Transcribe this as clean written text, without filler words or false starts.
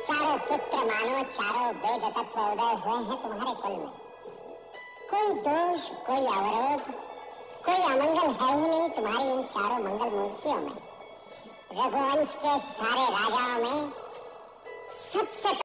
चारों पुत्र मानो चारों वेद तत्व उदय हुए हैं तुम्हारे कुल में। कोई दोष, कोई अवरोध, कोई अमंगल है ही नहीं तुम्हारी इन चारों मंगल मूर्तियों में। रघुवंश के सारे राजाओं में सबसे